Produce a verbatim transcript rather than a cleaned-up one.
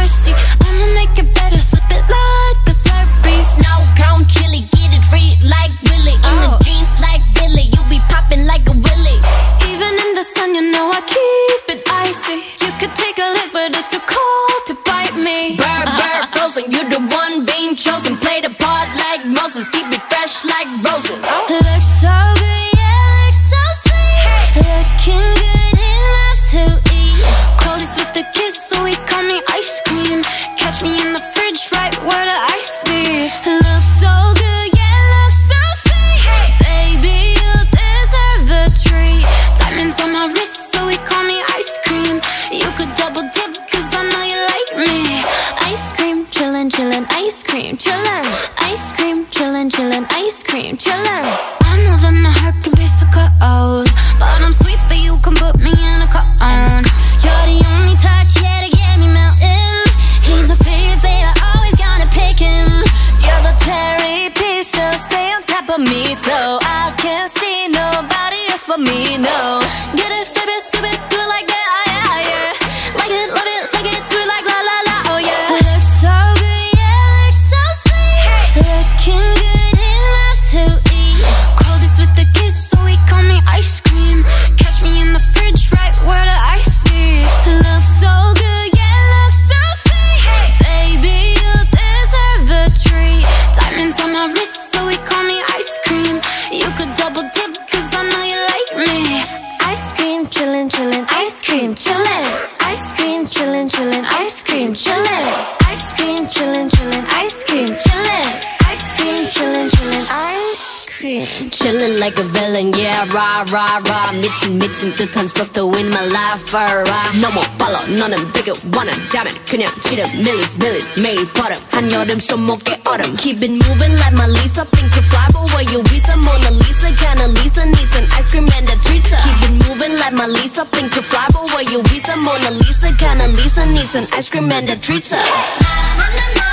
thirsty. I'ma make it better, slip it like a Slurpee. Snow cone chili, get it free like Willy. In the jeans like Billy, you be popping like a Willy. Even in the sun, you know I keep it icy. You could take a lick, but it's too cold to bite me. Bird, bird, frozen, you the one being chosen. Play the part like Moses, keep it fresh like roses. Looks so good, yeah, looks so sweet. Looking good enough to eat. Coldest with the kiss, so he call me ice cream. Catch me in the fridge, right where the ice be. Looks so good, yeah, looks so sweet. Baby, you deserve a treat. Diamonds on my wrist, so he call me ice cream. You could double dip, cause I know you like me. Ice cream, chillin', chillin', ice cream, chillin'. Ice cream, chillin', chillin', ice cream, chillin'. I know that my heart can be so cold, but I'm sweet for you, come put me in a cone. You're the only touch, yeah, to get me melting. He's my favorite flavor, always gonna pick him. You're the cherry piece, so stay on top of me, so I can't see nobody else but me, no. Get it, flip it, scoop it, do it like that, ah, yeah, yeah. Like it, love it, like it, do it like la la la, oh yeah. Looks so good, yeah, looks so sweet. Looking good enough to eat. Coldest with the kiss, so he call me ice cream. Catch me in the fridge, right where the ice be. Looks so good, yeah, looks so sweet. Baby, you deserve a treat. Diamonds on my wrist, so he call me ice cream. You could double dip, cause I know you like me. Ice cream, chillin', chillin', ice cream, chillin'. Ice cream, chillin', chillin', ice cream, chillin'. Ice cream, chillin', chillin', ice cream, chillin'. Ice cream, chillin', chillin', ice cream. Chillin' like a villain, yeah, rah, rah, rah. 미친, 미친 듯한 속도 in my life, alright. 너무 빨라, 너는 되게 원한다면 그냥 지름, millies, millies. 매일 버릇, 한여름 손목에 얼음. Keep it moving like my Lisa. Think to fly, but where you visa? Mona Lisa, kinda Lisa needs an ice cream and a treat. Keep it moving like my Lisa. Think to fly, but where you visa? Mona Lisa, kinda Lisa needs an ice cream and a treat. Na, na, na, na.